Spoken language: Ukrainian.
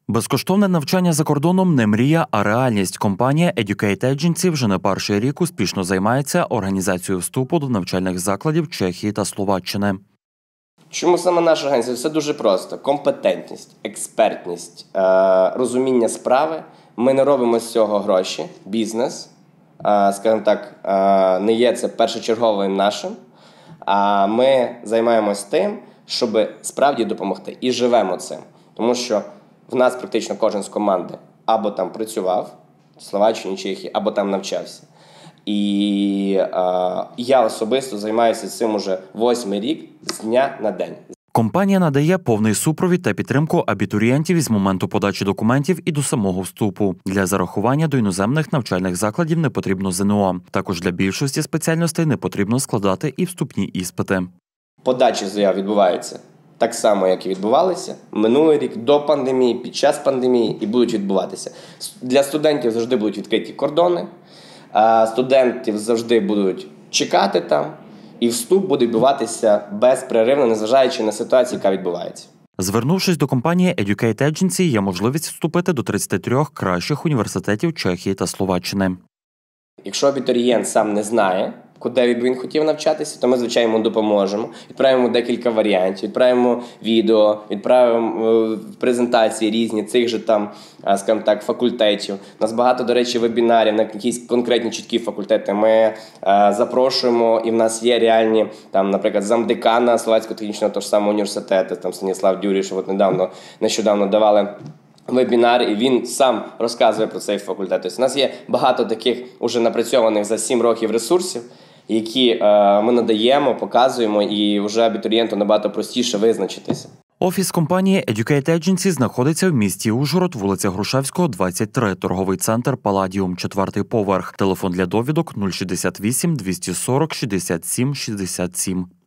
Безкоштовне навчання за кордоном не мрія, а реальність. Компанія Educate Agency вже не перший рік успішно займається організацією вступу до навчальних закладів Чехії та Словаччини. Чому саме наша організація? Все дуже просто. Компетентність, експертність, розуміння справи. Ми не робимо з цього гроші. Бізнес, скажімо так, не є це першочерговим нашим. А ми займаємось тим, щоб справді допомогти. І живемо цим. Тому що в нас практично кожен з команди або там працював в Словаччині, Чехії, або там навчався. І я особисто займаюся цим уже 8-й рік з дня на день. Компанія надає повний супровід та підтримку абітурієнтів із моменту подачі документів і до самого вступу. Для зарахування до іноземних навчальних закладів не потрібно ЗНО. Також для більшості спеціальностей не потрібно складати і вступні іспити. Подачі заяв відбуваються так само, як і відбувалися минулий рік, до пандемії, під час пандемії і будуть відбуватися. Для студентів завжди будуть відкриті кордони, студентів завжди будуть чекати там, і вступ буде відбуватися безперервно, незважаючи на ситуацію, яка відбувається. Звернувшись до компанії Educate Agency, є можливість вступити до 33 кращих університетів Чехії та Словаччини. Якщо абітурієнт сам не знає, куди він хотів навчатися, то ми, звичайно, йому допоможемо. Відправимо декілька варіантів, відправимо відео, відправимо презентації різні цих же там, скажімо так, факультетів. У нас багато, до речі, вебінарів на якісь конкретні чіткі факультети. Ми запрошуємо, і в нас є реальні, там, наприклад, замдекана Словацького технічного того ж самого університету, там Станіслав Дюріш, от нещодавно давали вебінар, і він сам розказує про цей факультет. Тобто у нас є багато таких уже напрацьованих за 7 років ресурсів, які ми надаємо, показуємо, і вже абітурієнту набагато простіше визначитися. Офіс компанії Educate Agency знаходиться в місті Ужгород, вулиця Грушевського, 23, торговий центр Палладіум, 4-й поверх. Телефон для довідок 068 240 67 67.